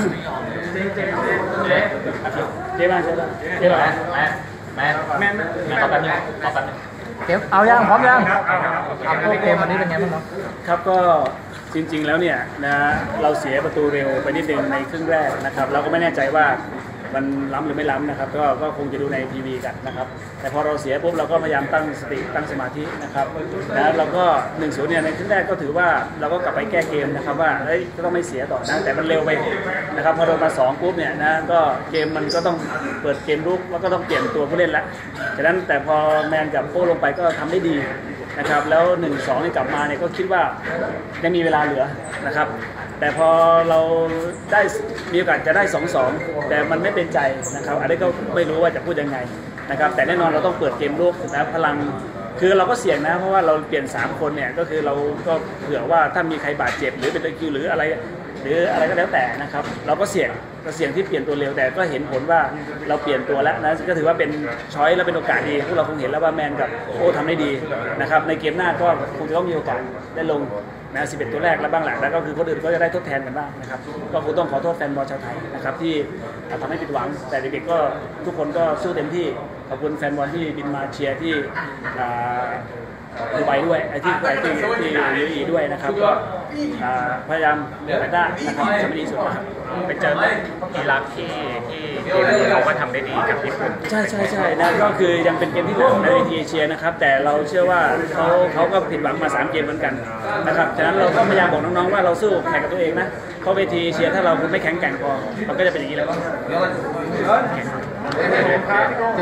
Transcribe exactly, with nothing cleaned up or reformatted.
เจ๊บ้างเจ๊บ้างเจ๊บ้างแม่แม่แม่แม่ขอแป๊บนึงขอแป๊บนึงเก็บเอายังพร้อมยังเอาเกมวันนี้เป็นไงบ้างครับครับก็จริงๆแล้วเนี่ยนะเราเสียประตูเร็วไปนิดนึงในครึ่งแรกนะครับเราก็ไม่แน่ใจว่ามันล้ำหรือไม่ล้ำนะครับก็ก็คงจะดูในทีวีกันนะครับแต่พอเราเสียปุ๊บเราก็พยายามตั้งสติตั้งสมาธินะครับแล้วเราก็หนึ่งศูนย์เนี่ยในครึ่งแรกก็ถือว่าเราก็กลับไปแก้เกมนะครับว่าเฮ้ยต้องไม่เสียต่อนะแต่มันเร็วไปนะครับพอเรามาสองปุ๊บเนี่ยนะก็เกมมันก็ต้องเปิดเกมลุกแล้วก็ต้องเปลี่ยนตัวผู้เล่นละฉะนั้นแต่พอแมนกับโป้ลงไปก็ทำได้ดีนะครับแล้วหนึ่งสองนี่กลับมาเนี่ยก็คิดว่ายังมีเวลาเหลือนะครับแต่พอเราได้มีโอกาสจะได้ สองสอง แต่มันไม่เป็นใจนะครับอันนี้ก็ไม่รู้ว่าจะพูดยังไงนะครับแต่แน่นอนเราต้องเปิดเกมลุกนะพลังคือเราก็เสี่ยงนะเพราะว่าเราเปลี่ยนสามคนเนี่ยก็คือเราก็เผื่อว่าถ้ามีใครบาดเจ็บหรือเป็นตะคิวหรืออะไรหรืออะไรก็แล้วแต่นะครับเราก็เสี่ยงก็เสี่ยงที่เปลี่ยนตัวเร็วแต่ก็เห็นผลว่าเราเปลี่ยนตัวแล้วนะก็ถือว่าเป็นช้อยและเป็นโอกาสดีพวกเราคงเห็นแล้วว่าแมนกับโอ้ทำได้ดีนะครับในเกมหน้าก็คงจะต้องมีโอกาสได้ลงนะสิบเอ็ดตัวแรกแล้วบ้างหลังแล้วก็คือคนอื่นก็จะได้ทดแทนกันบ้างนะครับก็คงต้องขอโทษแฟนบอลชาวไทยนะครับที่ทำให้ผิดหวังแต่เด็กๆก็ทุกคนก็สู้เต็มที่ขอบคุณแฟนบอลที่บินมาเชียร์ที่ดูไบด้วยไอ้ที่ไอ้ที่ที่ยูอีด้วยนะครับก็พยายามเดินหน้านะครับจะไม่ดีสุดนะครับไปเจออิรักที่ที่เกมที่เราก็ทำได้ดีกับญี่ปุ่นใช่ใช่ใช่นะก็คือยังเป็นเกมที่หนักในเวทีเอเชียนะครับแต่เราเชื่อว่าเขาเขาก็ผิดหวังมาสามเกมเหมือนกันนะครับฉะนั้นเราก็พยายามบอกน้องๆว่าเราสู้แข่งกับตัวเองนะเพราะเวทีเอเชียถ้าเราไม่แข็งแกร่งพอมันก็จะเป็นอย่างนี้แล้วเจ